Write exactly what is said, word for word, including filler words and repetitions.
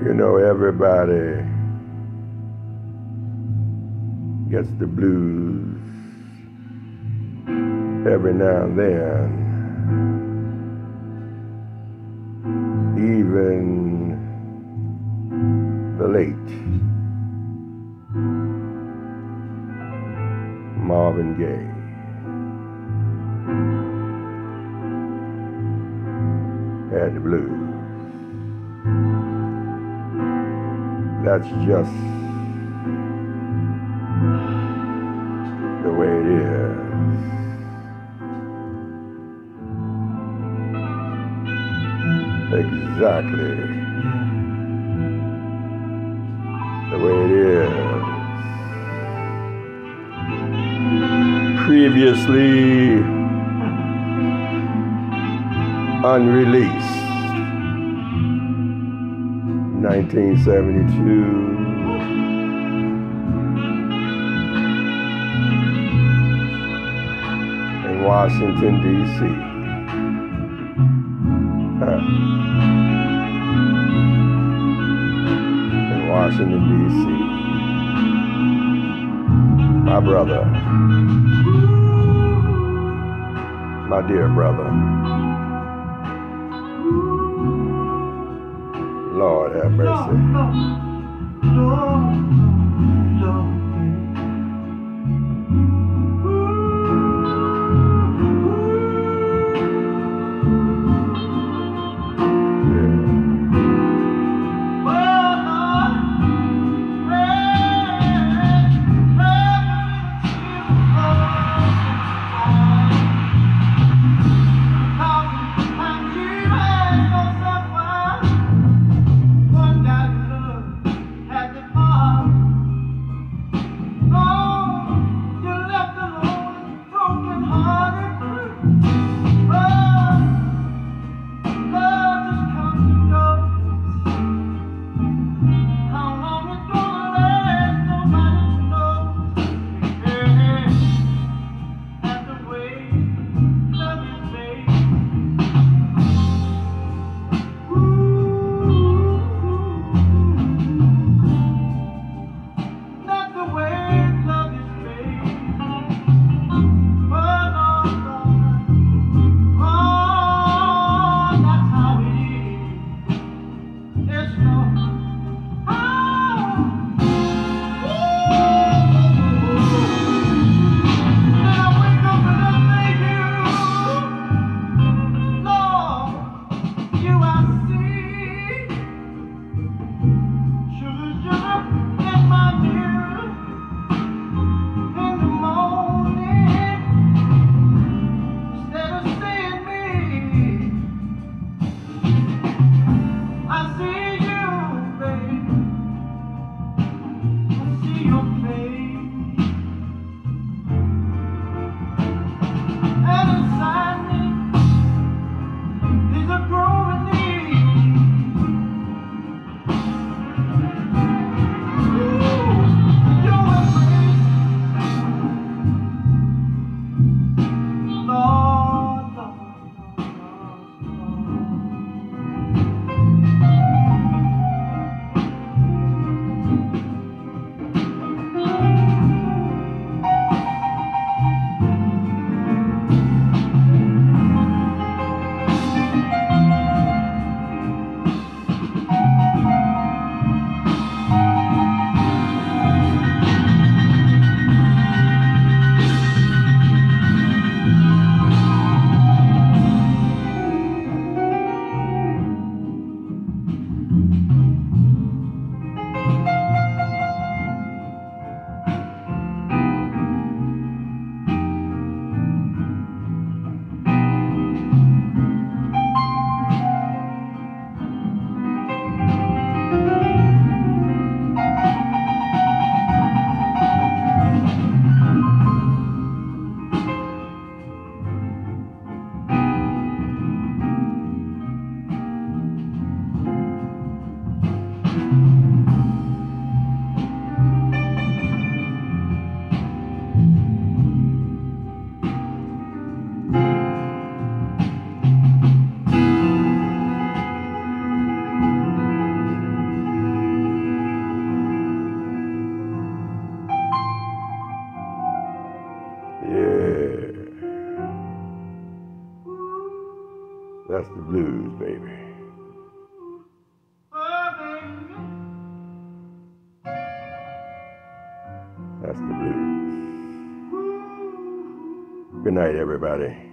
You know, everybody gets the blues every now and then. Even the late Marvin Gaye. Had the blues. That's just the way it is. Exactly the way it is. Previously unreleased. nineteen seventy-two. In Washington, D C Huh. In Washington, D C My brother, my dear brother, Lord have mercy. That's the blues, baby. That's the blues. Good night, everybody.